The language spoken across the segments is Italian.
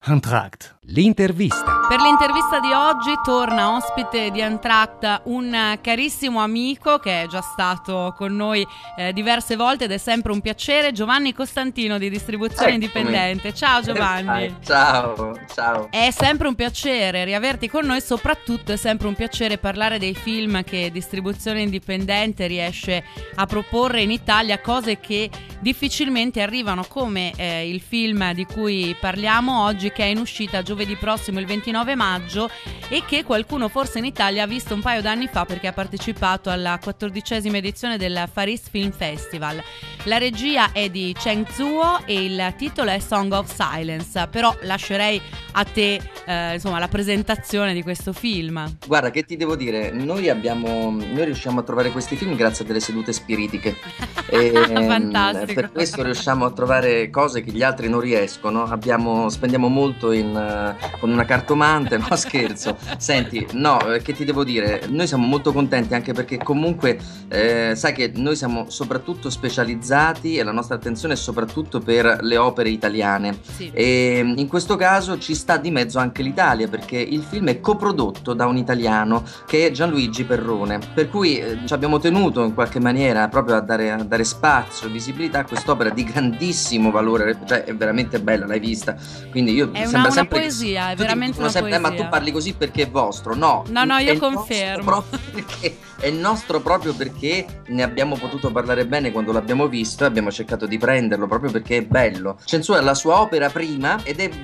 Entr'acte. L'intervista. Per l'intervista di oggi torna ospite di Entr'acte un carissimo amico che è già stato con noi diverse volte ed è sempre un piacere, Giovanni Costantino di Distribuzione Indipendente. Ciao Giovanni. Ciao. È sempre un piacere riaverti con noi, soprattutto è sempre un piacere parlare dei film che Distribuzione Indipendente riesce a proporre in Italia, cose che difficilmente arrivano, come il film di cui parliamo oggi, che è in uscita giovedì prossimo, il 29 maggio, e che qualcuno forse in Italia ha visto un paio d'anni fa perché ha partecipato alla 14ª edizione del Paris Film Festival. La regia è di Cheng Zuo e il titolo è Song of Silence, però lascerei a te la presentazione di questo film. Guarda, che ti devo dire, noi riusciamo a trovare questi film grazie a delle sedute spiritiche. Fantastico. Per questo riusciamo a trovare cose che gli altri non riescono. Spendiamo molto con una cartomante, no scherzo. Senti, che ti devo dire, noi siamo molto contenti anche perché comunque sai che noi siamo soprattutto specializzati e la nostra attenzione è soprattutto per le opere italiane. Sì. E in questo caso ci sta di mezzo anche l'Italia, perché il film è coprodotto da un italiano che è Gianluigi Perrone, per cui ci abbiamo tenuto in qualche maniera proprio a dare spazio e visibilità a quest'opera di grandissimo valore, cioè è veramente bella, l'hai vista, quindi io è sembra una sempre poesia, è tutti veramente dicono una sempre, poesia. ma tu parli così perché è vostro. No, io confermo. È il nostro proprio perché ne abbiamo potuto parlare bene quando l'abbiamo visto e abbiamo cercato di prenderlo proprio perché è bello. Censura la sua opera prima ed è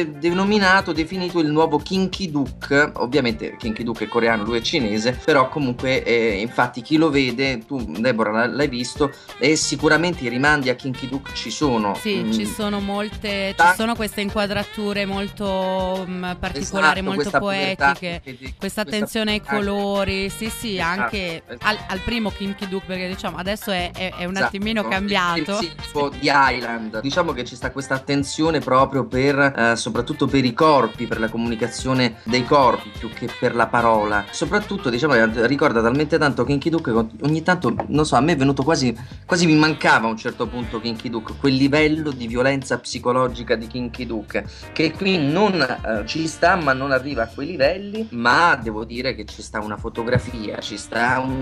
definito il nuovo Kinky Duke. Ovviamente Kinky Duke è coreano, lui è cinese, però comunque infatti chi lo vede, tu Deborah l'hai visto, e sicuramente i rimandi a Kinky Duke ci sono. Sì, ci sono queste inquadrature molto particolari, esatto, molto poetiche, questa attenzione ai colori, sì, anche al primo Kinky Duke, perché diciamo adesso è un attimino cambiato. Il di Island, diciamo che ci sta questa attenzione proprio per soprattutto per i corpi, per la comunicazione dei corpi più che per la parola. Soprattutto diciamo che ricorda talmente tanto Kinky Duke che ogni tanto, non so, a me è venuto quasi mi mancava a un certo punto Kinky Duke, quel livello di violenza psicologica di Kinky Duke, che qui non ci sta, ma non arriva a quei livelli. Ma devo dire che ci sta una fotografia, ci sta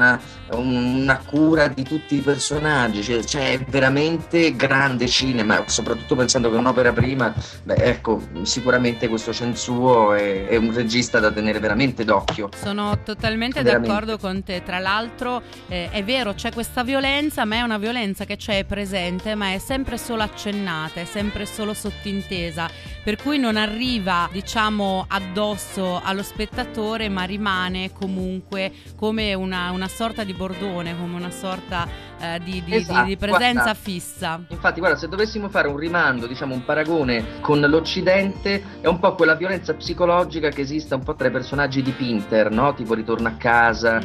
una cura di tutti i personaggi, cioè è veramente grande cinema, soprattutto pensando che è un'opera prima. Sicuramente questo Censuo è un regista da tenere veramente d'occhio. Sono totalmente d'accordo con te. Tra l'altro è vero, c'è questa violenza, ma è una violenza che c'è presente, ma è sempre solo accennata, è sempre solo sottintesa, per cui non arriva, diciamo, addosso allo spettatore, ma rimane comunque come una sorta di bordone, come una sorta di presenza fissa. Infatti, guarda, se dovessimo fare un rimando, diciamo un paragone con l'Occidente, è un po' quella violenza psicologica che esiste un po' tra i personaggi di Pinter, no? Tipo Ritorno a casa.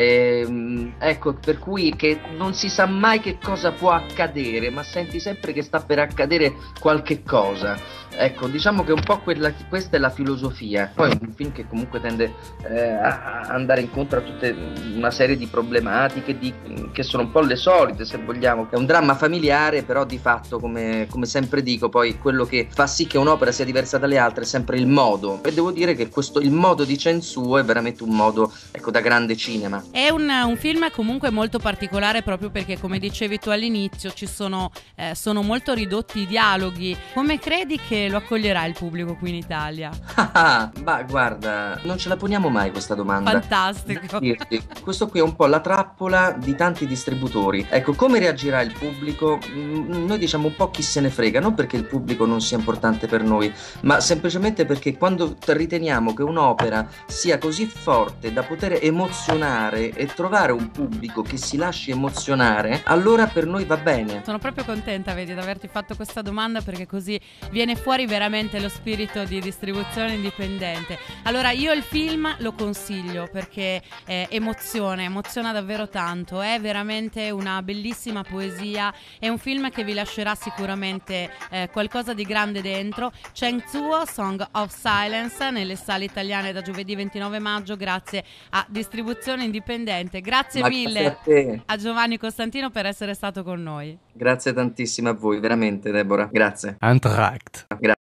Ecco, per cui che non si sa mai che cosa può accadere, ma senti sempre che sta per accadere qualche cosa. Ecco, diciamo che un po' questa è la filosofia. Poi è un film che comunque tende a andare incontro a tutta una serie di problematiche che sono un po' le solite, se vogliamo. È un dramma familiare, però di fatto, come sempre dico, poi quello che fa sì che un'opera sia diversa dalle altre è sempre il modo. E devo dire che il modo di Censuo è veramente un modo, da grande cinema. È un film comunque molto particolare, proprio perché, come dicevi tu all'inizio, sono molto ridotti i dialoghi. Come credi che lo accoglierà il pubblico qui in Italia? Ma guarda, non ce la poniamo mai questa domanda. Fantastico. Questo qui è un po' la trappola di tanti distributori. Ecco, come reagirà il pubblico? Noi diciamo un po' chi se ne frega, non perché il pubblico non sia importante per noi, ma semplicemente perché quando riteniamo che un'opera sia così forte da poter emozionare e trovare un pubblico che si lasci emozionare, allora per noi va bene. Sono proprio contenta, vedi, di averti fatto questa domanda, perché così viene fuori veramente lo spirito di Distribuzione Indipendente. Allora, io il film lo consiglio perché emoziona davvero tanto, è veramente una bellissima poesia, è un film che vi lascerà sicuramente qualcosa di grande dentro. Cheng Zuo, Song of Silence, nelle sale italiane da giovedì 29 maggio, grazie a Distribuzione Indipendente. Grazie mille a Giovanni Costantino per essere stato con noi. Grazie tantissimo a voi, veramente, Deborah, grazie. Entr'acte. Grazie.